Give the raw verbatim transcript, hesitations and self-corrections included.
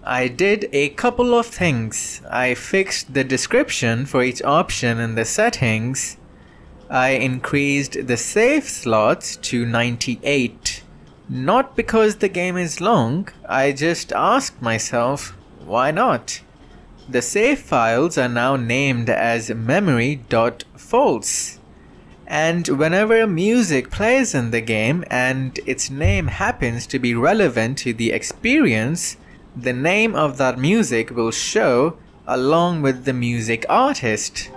I did a couple of things. I fixed the description for each option in the settings. I increased the save slots to ninety-eight. Not because the game is long, I just asked myself, why not? The save files are now named as memory.false. And whenever music plays in the game and its name happens to be relevant to the experience, the name of that music will show along with the music artist.